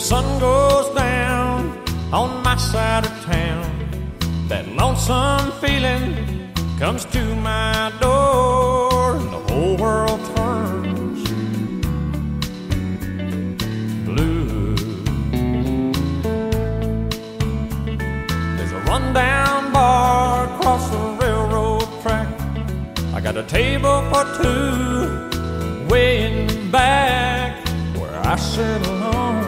sun goes down on my side of town, that lonesome feeling comes to my door, and the whole world turns blue. There's a rundown bar across the railroad track. I got a table for two way in the back where I sit alone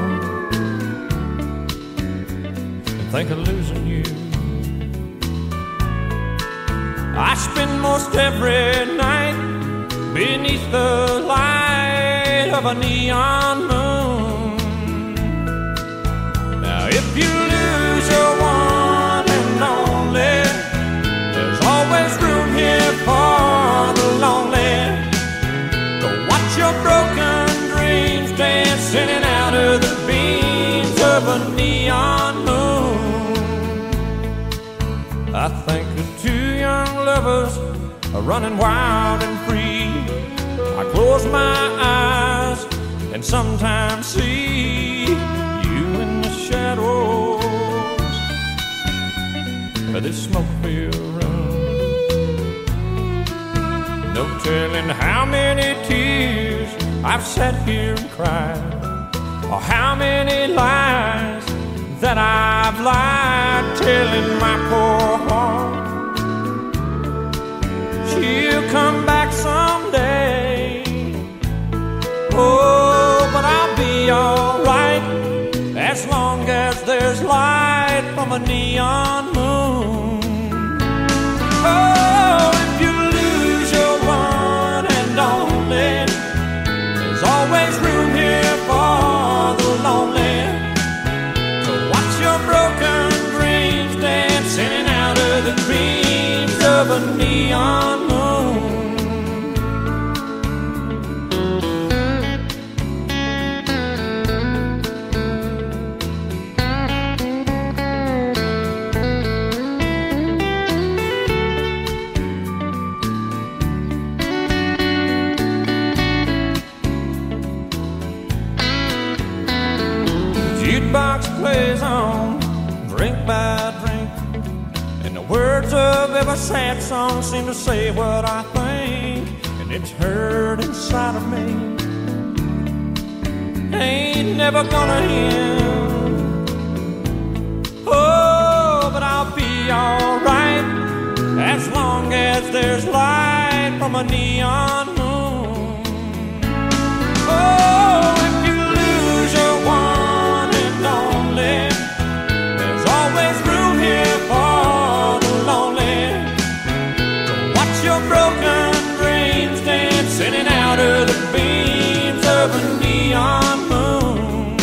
and think of losing you. I spend most every night beneath the light of a neon moon. Now if you lose your one and only, there's always room here for the lonely. Go watch your broken dreams dancing in and out of the beams of a neon moon. I think of two young lovers are running wild and free. I close my eyes and sometimes see you in the shadows of this smoke-filled room. No telling how many tears I've sat here and cried, or how many lies that I've lied, telling my poor heart she'll come back someday. Oh, but I'll be alright as long as there's light from a neon moon. Oh, if you lose your one and only, there's always room here for the lonely. To watch your broken dreams dance in and out of the dreams of a neon moon. Jukebox plays on, drink by drink, and the words of every sad song seem to say what I think, and it's heard inside of me. Ain't never gonna end. Oh, but I'll be alright as long as there's light from a neon moon. Oh, if you lose your one and only, there's always room here for the lonely. To watch your broken dreams dance in and out of the beams of a neon moon.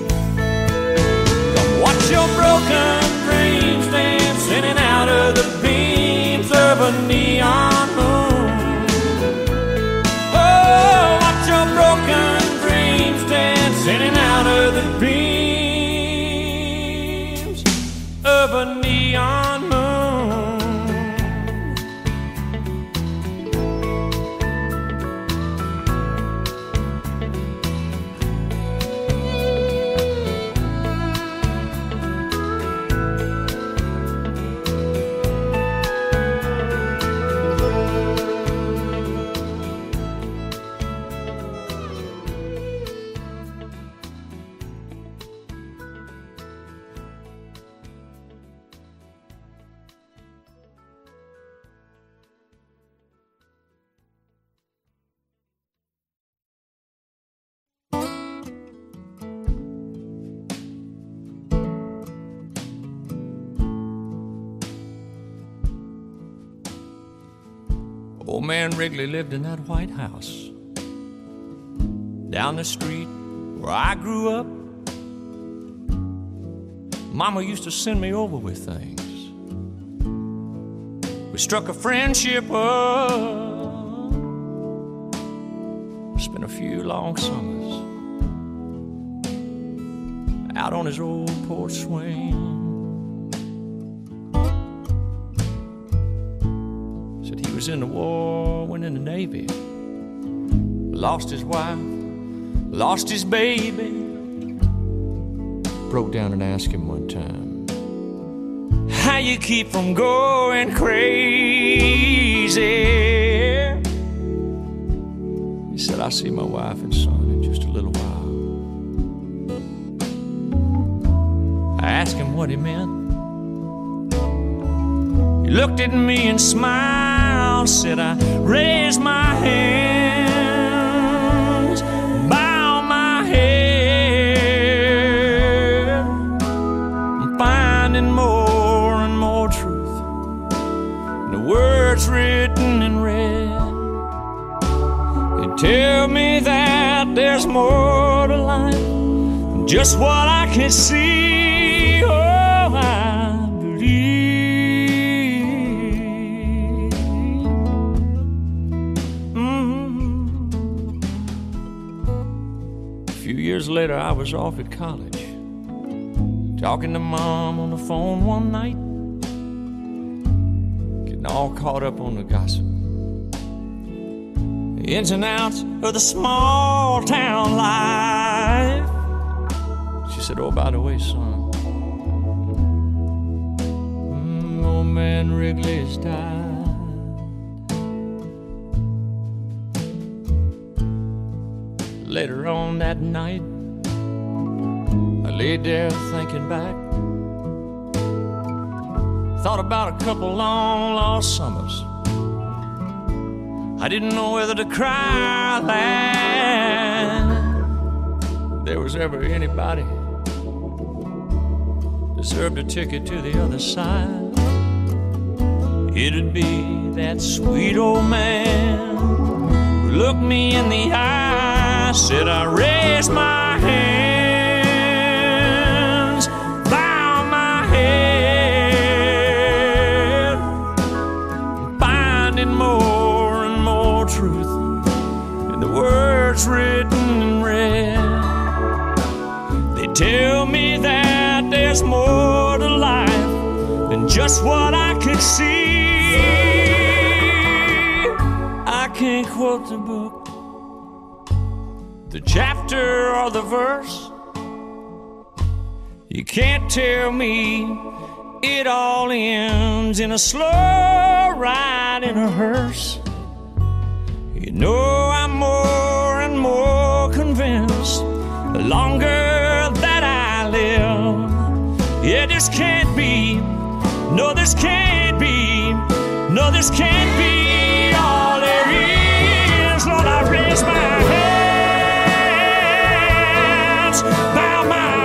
Come watch your broken dreams dance in and out of the beams of a neon moon. Oh, watch your broken dreams dance in and out of the beams of a neon moon. Old man Wrigley lived in that White House down the street where I grew up. Mama used to send me over with things. We struck a friendship up, spent a few long summers out on his old porch swing. Said he was in the war, went in the Navy, lost his wife, lost his baby, broke down and asked him one time, how you keep from going crazy? He said, I'll see my wife and son in just a little while. I asked him what he meant. He looked at me and smiled, said, I raised my hands, bow my head, I'm finding more and more truth in the words written in red. They tell me that there's more to life than just what I can see. Oh, I believe. A few years later, I was off at college, talking to Mom on the phone one night, getting all caught up on the gossip, the ins and outs of the small town life. She said, oh, by the way, son, old man Wrigley has died. Later on that night, I laid there thinking back, thought about a couple long lost summers. I didn't know whether to cry or laugh. If there was ever anybody deserved a ticket to the other side, it'd be that sweet old man who looked me in the eye, said, I raised my hands, bow my head, finding more and more truth in the words written in red. They tell me that there's more to life than just what I could see. I can't quote the book, the chapter or the verse. You can't tell me it all ends in a slow ride in a hearse. You know I'm more and more convinced the longer that I live. Yeah, this can't be, no, this can't be, no, this can't be all there is. Lord, I raise my hands, bow my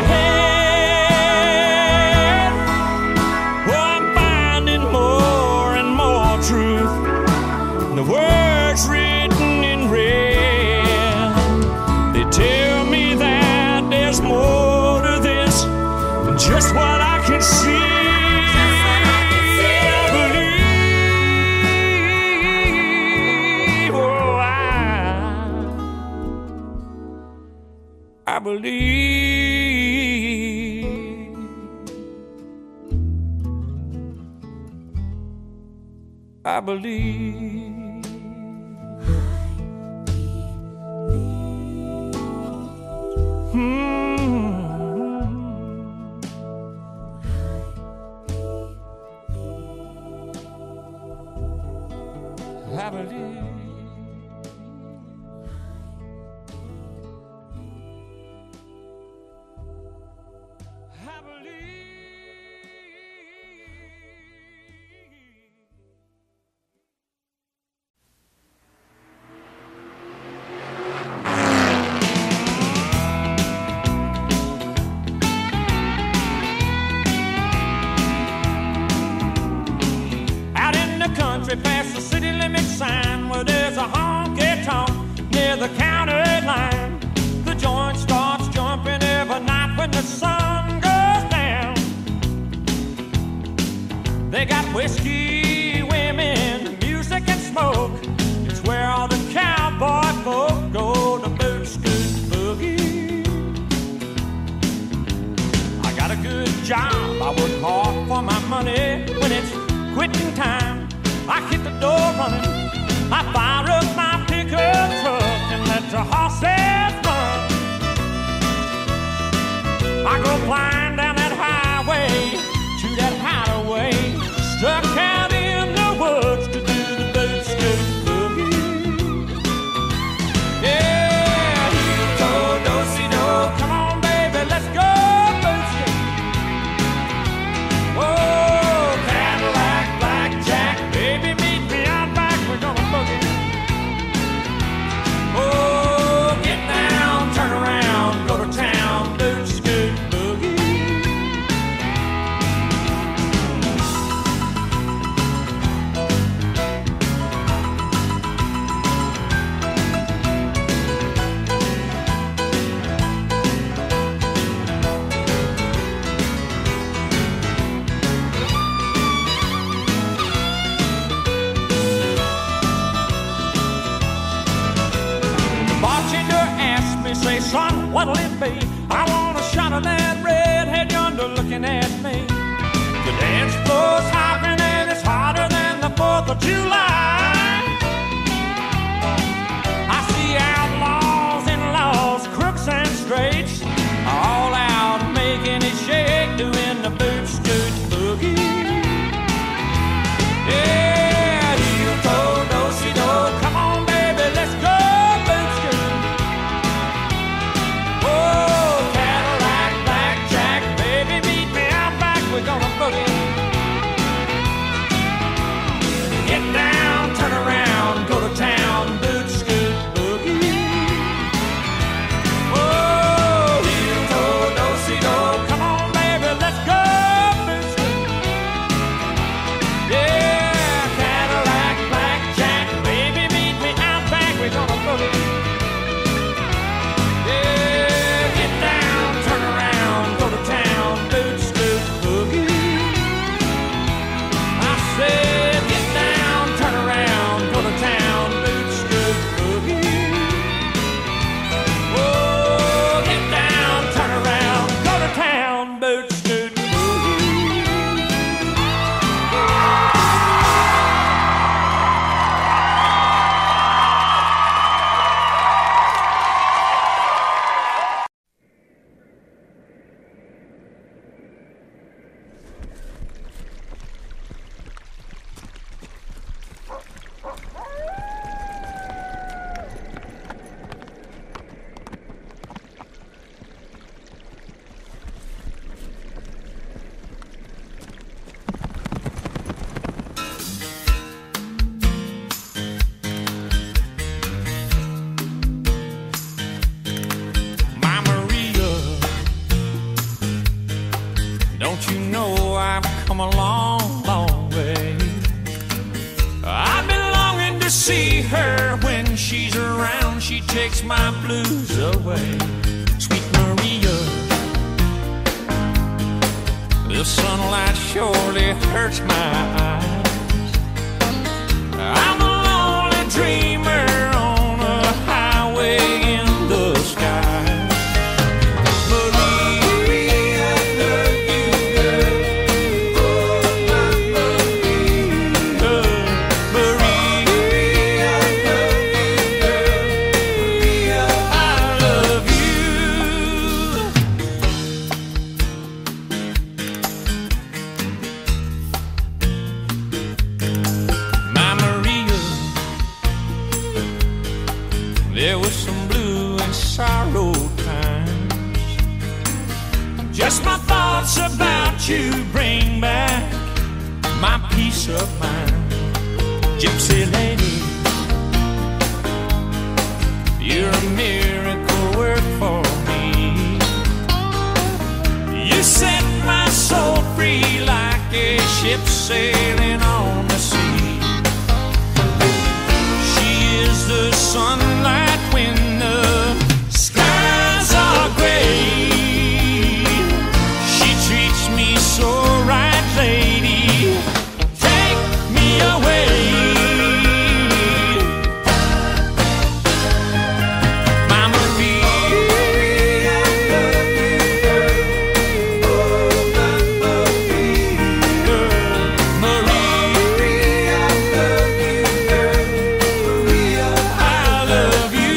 head. Oh, I'm finding more and more truth in the words written in red. They tell me that there's more to this than just what I can see. I believe. I believe. I believe. Past the city limit sign where there's a honky-tonk near the county line. The joint starts jumping every night when the sun goes down. They got whiskey, women, music and smoke. It's where all the cowboy folk go to boot scoot boogie. I got a good job, I work hard for my money. When it's quitting time, I hit the door running, I fire up my pickup truck and let the horses run. I go flying down that highway to that hideaway, stuck out in the woods to do the boot scoot boogie. Yeah, heel toe, do-si-do, come on baby, let's go boot scoot. Oh, Cadillac, blackjack, baby meet me out back, we're gonna boogie. Oh, get down, turn around, go to town, boot scoot boogie. Bartender asked me, say, son, what'll it be? I want a shot of that redhead yonder looking at me. The dance floor's hopping and it's hotter than the 4th of July. I see outlaws and laws, crooks and straights, all out making it shake, doing the boot scoot boogie. Yeah, heel toe, do-si-do, come on baby, let's go boot scoot. Oh, Cadillac, blackjack, baby meet me out back, we're gonna boogie. Get down, turn around, go to town, boot scoot boogie. Oh, heel toe, do-si-do, come on baby, let's go boot scoot. Yeah, Cadillac, blackjack, baby meet me out back, we're gonna boogie. Yeah, get down, turn around, go to town, boot scoot boogie. I said, get down, turn around, go to town, boot scoot boogie. Oh, get down, turn around, go to town, boot scoot boogie. My Maria, don't you know I've come a long, long way? I've been longing to see her. When she's around, she takes my blues away. Sweet Maria, the sunlight surely hurts my eyes. I'm a lonely dreamer on a highway in the sky. Maria, I love you, girl. Oh, my Maria. Maria, I love you, girl. Maria, I love you. My Maria, there was some blue and sorrow times. Just my thoughts about you bring back my peace of mind. Gypsy lady, you're a miracle work for me. You set my soul free like a ship sailing on the sea. She is the sunlight when the skies are gray. She treats me so right, lady. Take me away. My Maria, I love you, girl. Oh, my Maria. Maria, I love you, girl. Maria, I love you.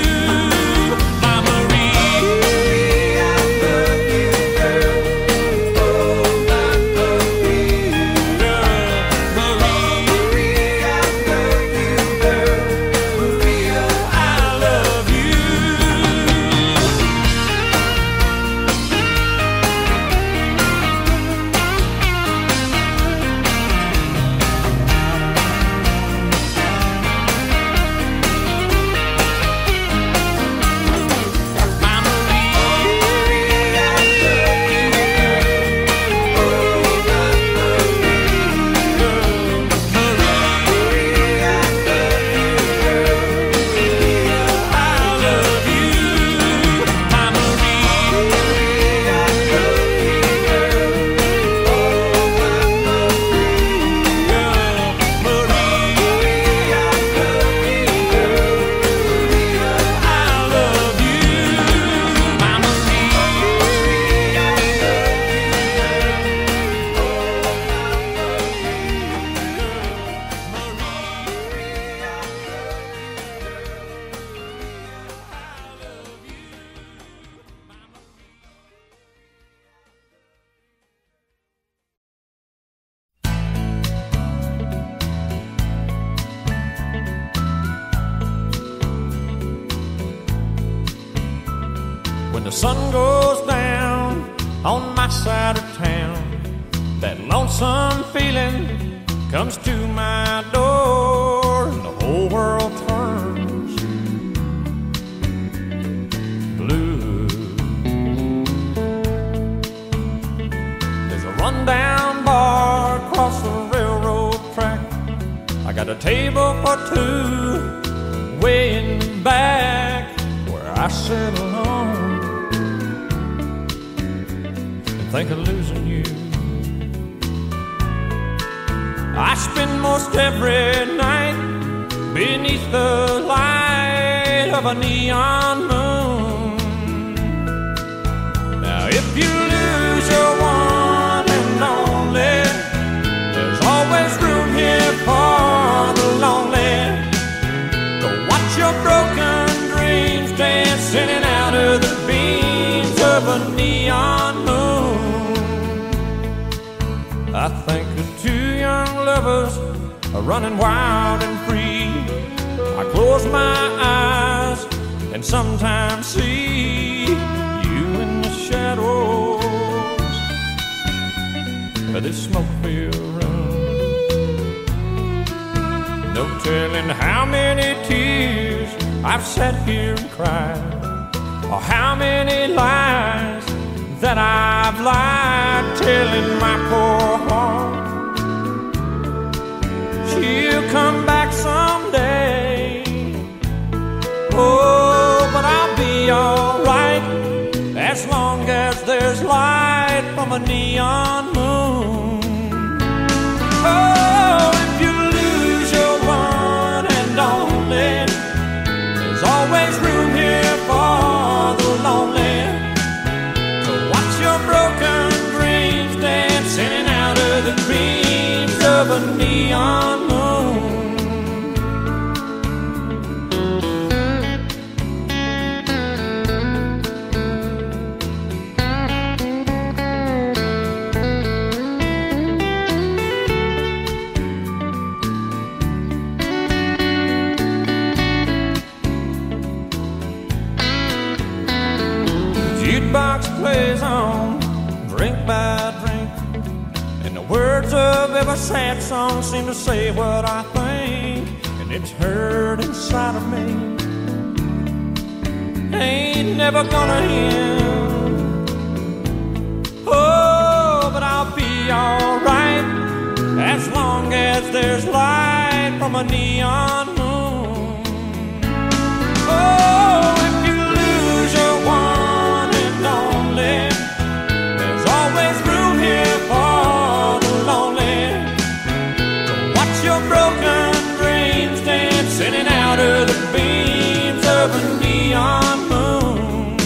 the sun goes down on my side of town, that lonesome feeling comes to my door, and the whole world turns blue. There's a rundown bar across the railroad track. I got a table for two way in the back where I sit alone and think of losing you. I spend most every night beneath the light of a neon moon. Now if you lose your one and only, there's always room here for the lonely. Go watch your broken dreams dancing in and out of the beams of a neon moon. I think of two young lovers are running wild and free. I close my eyes and sometimes see you in the shadows of this smoke-filled room. No telling how many tears I've sat here and cried, or how many lies that I've lied, telling my poor heart she'll come back someday. Oh, but I'll be alright as long as there's light from a neon moon. Oh, if you lose your one and only, there's always room here for the lonely. To watch your broken dreams dance in and out of the beams of a neon moon. Jukebox plays on, drink by drink, and the words of every sad song seem to say what I think, and it's heard inside of me. Ain't never gonna end. Oh, but I'll be alright as long as there's light from a neon moon. Oh, if you lose your one and only, there's always room here for the lonely. To watch your broken dreams dance in and out of the beams of a neon moon.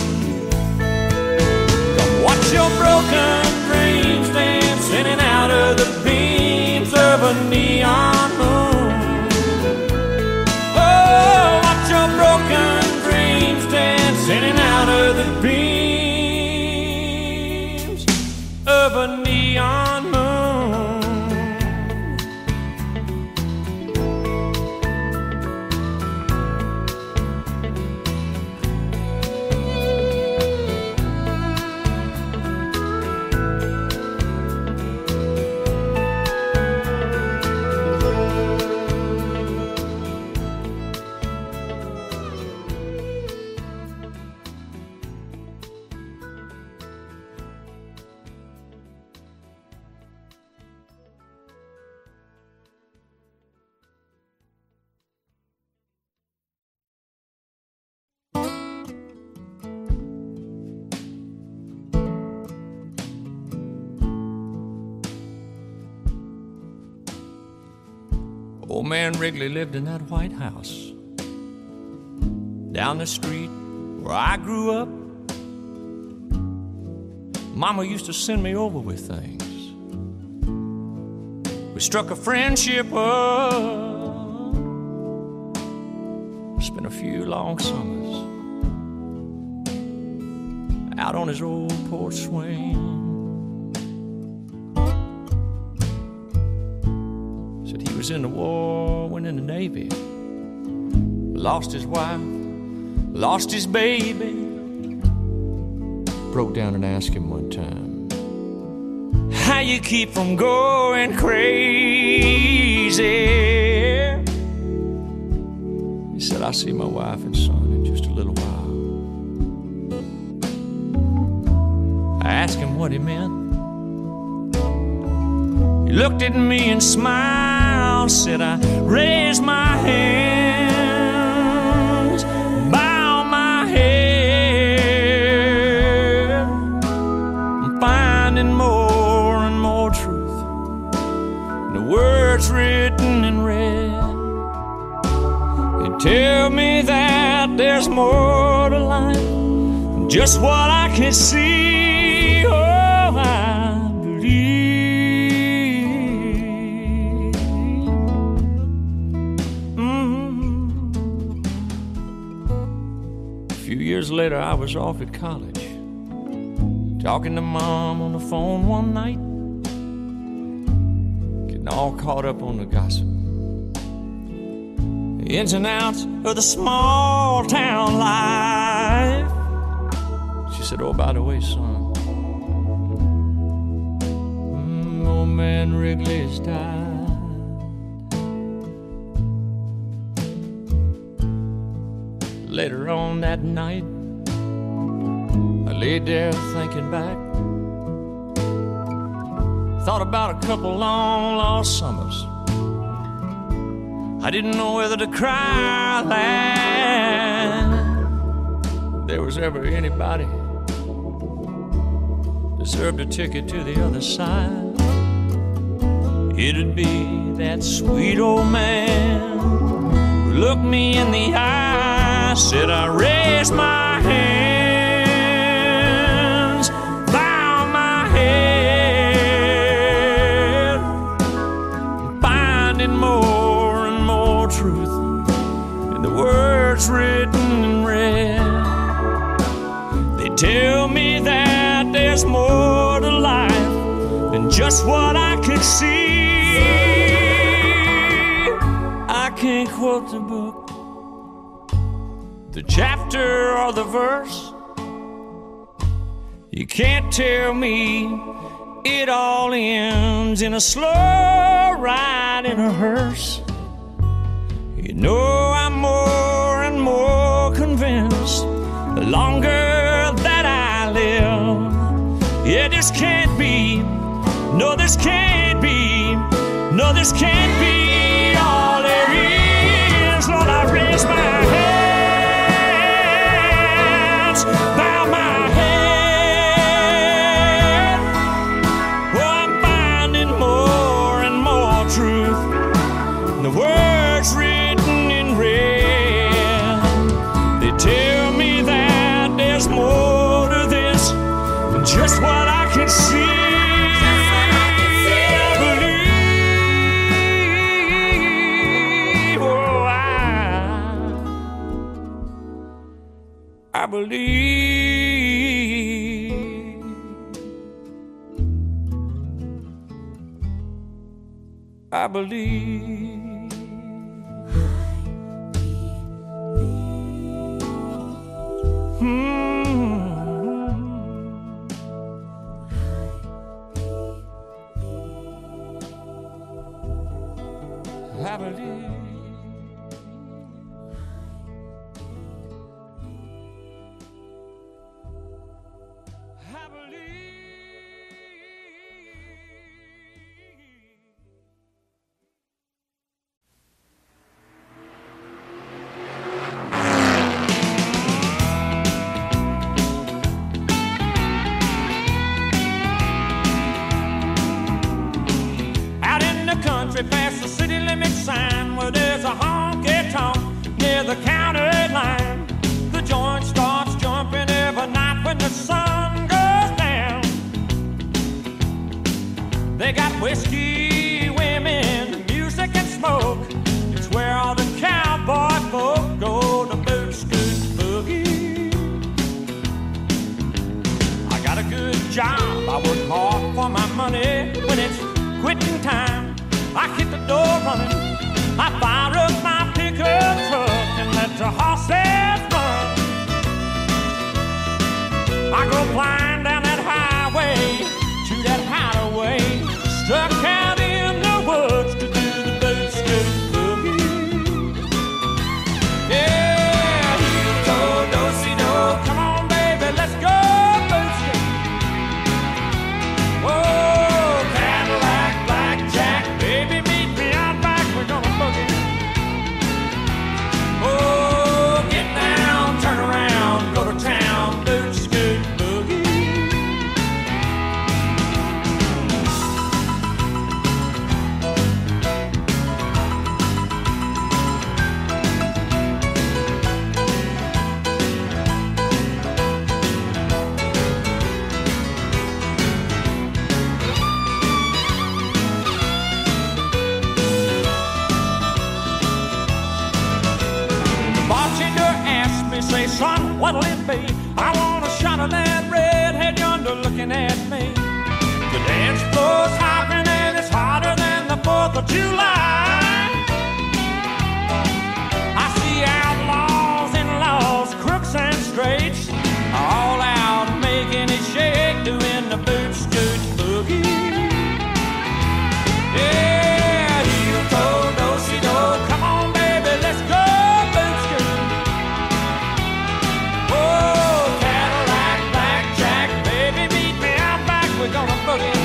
Come watch your broken dreams dance in and out of the beams of a neon moon. Oh, watch your broken dreams dance in and out of the beams of a neon moon. Old man Wrigley lived in that White House down the street where I grew up. Mama used to send me over with things. We struck a friendship up, spent a few long summers out on his old porch swing. Said he was in the war, went in the Navy, lost his wife, lost his baby, broke down and asked him one time, how you keep from going crazy? He said, I'll see my wife and son in just a little while. I asked him what he meant. He looked at me and smiled, said, I raise my hands, bow my head. I'm finding more and more truth in the words written in red. They tell me that there's more to life than just what I can see. Oh, I believe. A few years later, I was off at college, talking to Mom on the phone one night, getting all caught up on the gossip, the ins and outs of the small town life. She said, oh, by the way, son, old man Wrigley's died. Later on that night, I laid there thinking back. Thought about a couple long lost summers. I didn't know whether to cry or laugh. If there was ever anybody deserved a ticket to the other side, it'd be that sweet old man who looked me in the eye, said, I raise my hands, bow my head, finding more and more truth in the words written in red. They tell me that there's more to life than just what I could see. I can't quote the book, the chapter or the verse. You can't tell me it all ends in a slow ride in a hearse. You know I'm more and more convinced the longer that I live. Yeah, this can't be, no, this can't be, no, this can't be all there is. Lord, I raise my hands, bow my head. Oh, I'm finding more and more truth in the words written in red. They tell me that there's more to this than just what I can see. I believe. I believe. I believe. Past the city limit sign where there's a honky-tonk near the county line. The joint starts jumping every night when the sun goes down. They got whiskey, women, music and smoke. It's where all the cowboy folk go to boot scoot boogie. I got a good job, I work hard for my money. When it's quitting time, I hit the door running, I fire up my pickup truck and let the horses run. I go flying what'll it be? I want a shot of that redhead yonder looking at me. The dance floor's hopping and it's hotter than the 4th of July. I see outlaws and laws, crooks and straights, all out making it shake, doing the boot scooch boogie. Yeah, heel toe, do-si-do, come on baby, let's go boot scoot. Oh, Cadillac, blackjack, baby, meet me out back, we're gonna boogie.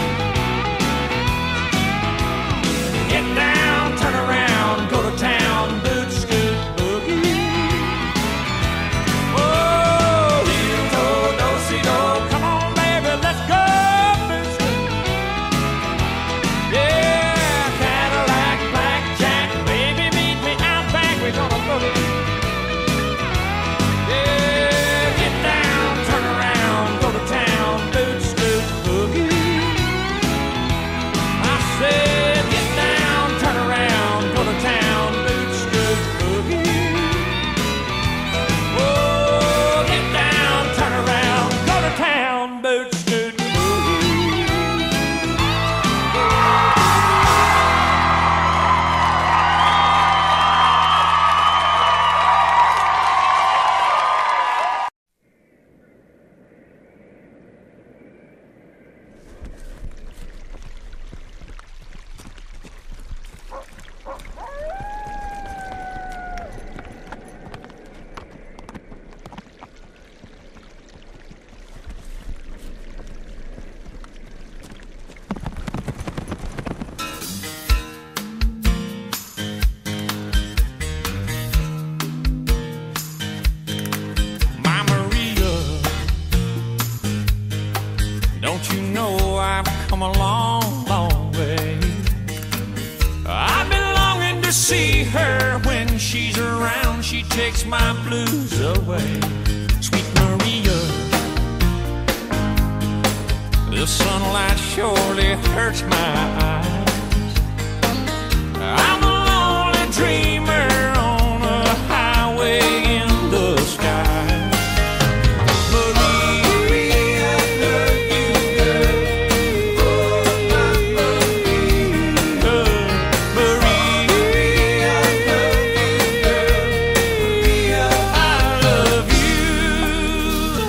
Get down, turn around, go to town, boot scoot boogie. Oh, heel toe, do-si-do, come on baby, let's go boot scoot. Yeah, Cadillac, blackjack, baby, meet me out back, we're gonna boogie. Yeah, get down, turn around, go to town, boot scoot boogie. I said, get down, turn around, go to town, boot scoot boogie. Oh, get down, turn around, go to town, boot scoot boogie. My Maria, don't you know I've come a long, long way? I've been longing to see her. When she's around, she takes my blues away. Sweet Maria, the sunlight surely hurts my eyes. I'm a lonely dreamer on a highway in the sky. Maria, I love you, girl. Oh, my Maria. Maria, I love you, girl. Maria, I love you.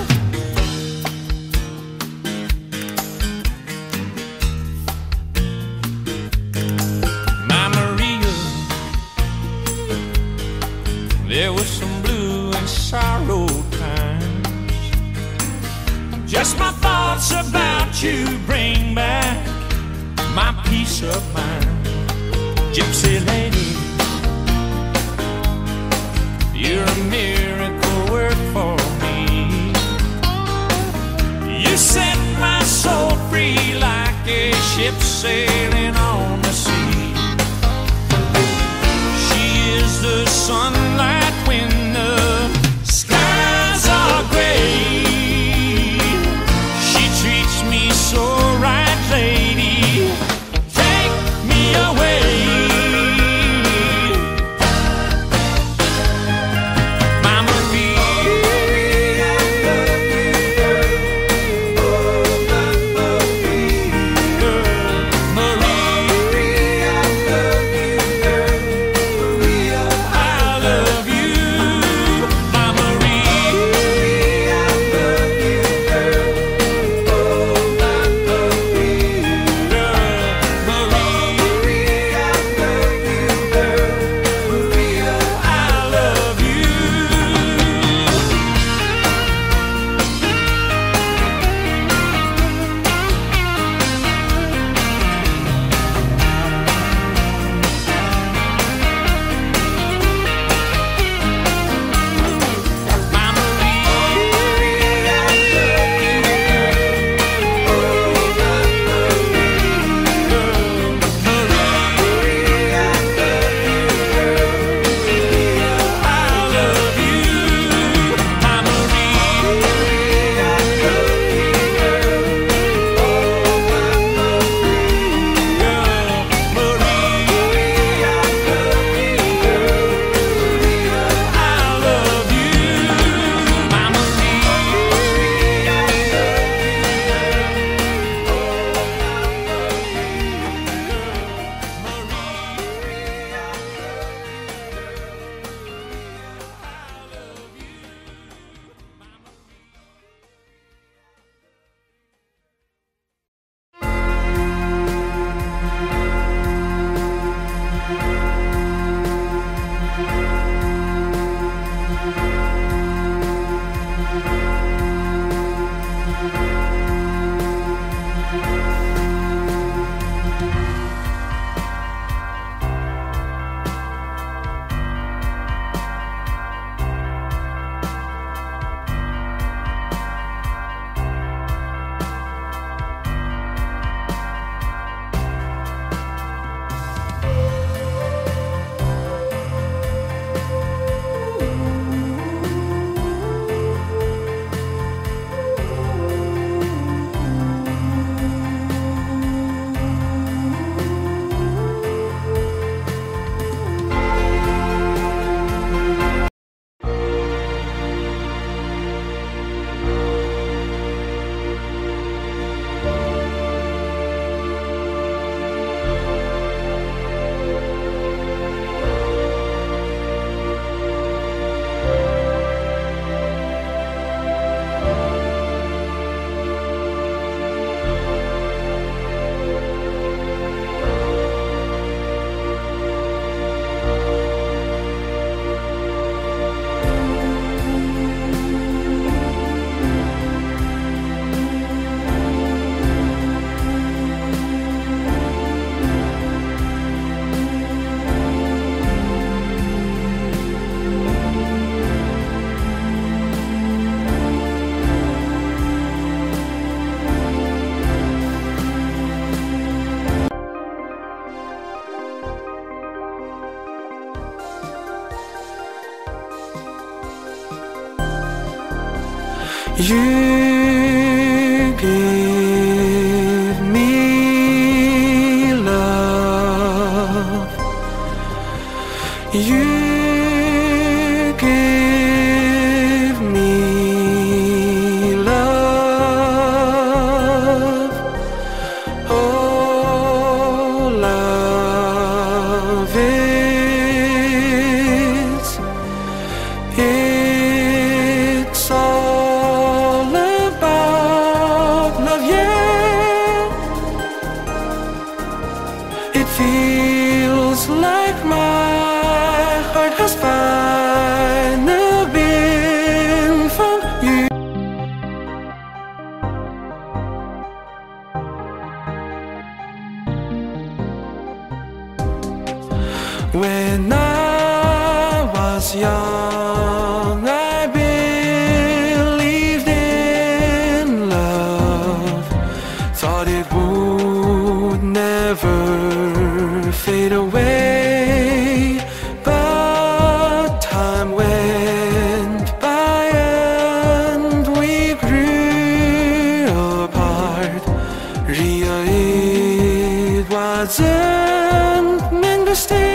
My Maria, there was some blue and sorrow times. Just my thoughts about you bring back my peace of mind. Gypsy lady, you're a miracle work for me. You set my soul free like a ship sailing on the sea. She is the sunlight when the skies are gray. She treats me so right, lady. Take me away. You give me love. You give me love. Oh, love it's all about love, yeah. It feels like my heart has finally been from you. When I was young, I believed in love, thought it would never fade away. But time went by and we grew apart. It wasn't meant to stay.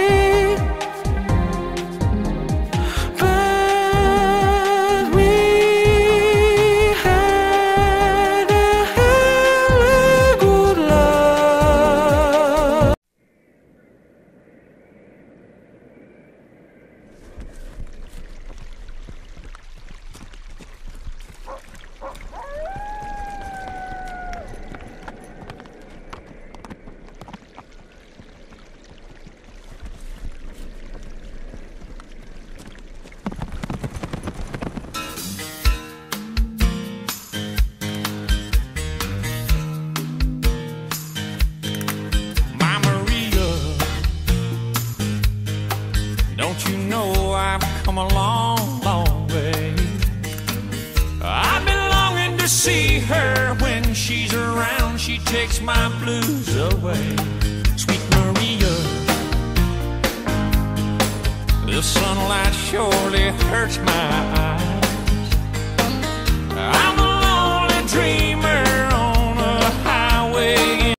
Don't you know I've come a long, long way? I've been longing to see her. When she's around, she takes my blues away. Sweet Maria, the sunlight surely hurts my